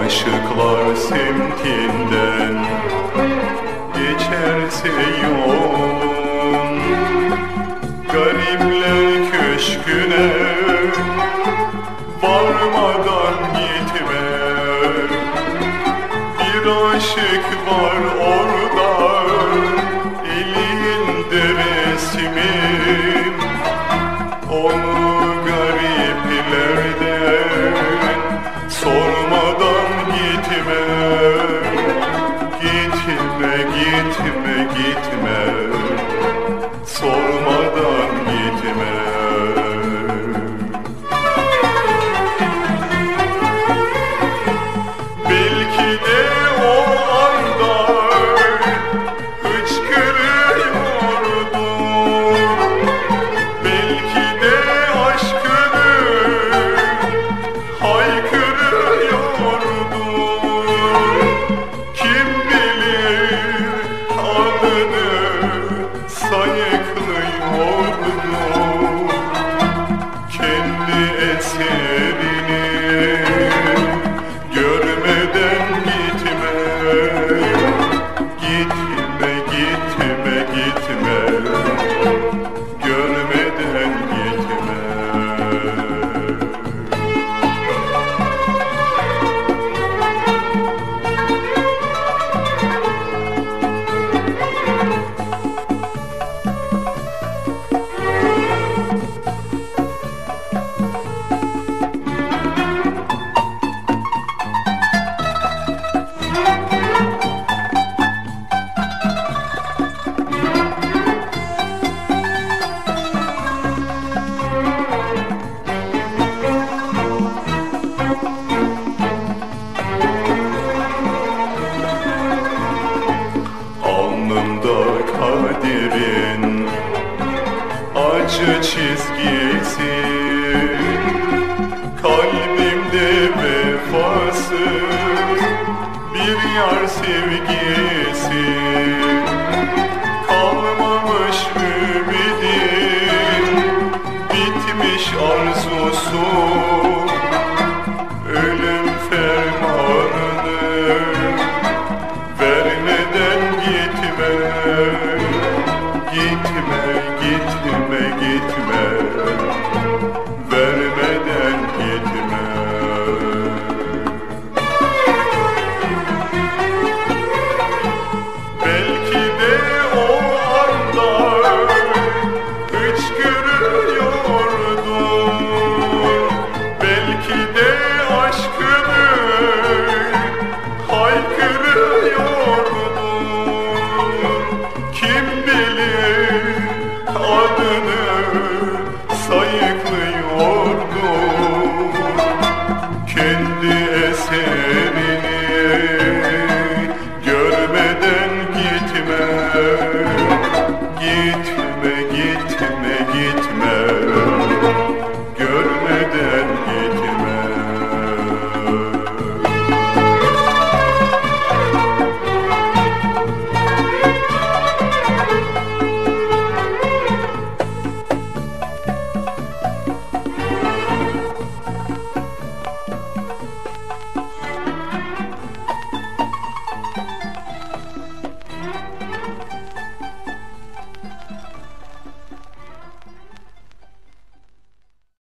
Aşıklar semtinden geçerse yolun, garipler köşküne varmadan gitme. Bir aşık var orada, elinde resmin, onu gariplerden sormadan gitme. Gitme, gitme, gitme, sormadan gitme. Belki de o anda hıçkırıyordu, belki de aşkını haykırıyordu. Kim bilir adını sayıklıyordu, kendi eserini görmeden gitme. Gitme, gitme, gitme, görmeden gitme. Alnımda kaderin acı çizgisi, kalbimde vefasız bir yar sevgisi. Kalmamış ümidim, bitmiş arzusu, ölüm fermanını vermeden gitme. Gitme, gitme, gitme, vermeden gitme. Belki de o anda hıçkırıyordu, belki de aşkını haykırıyordu. Kim bilir adını sayıklıyordu, kendi eseri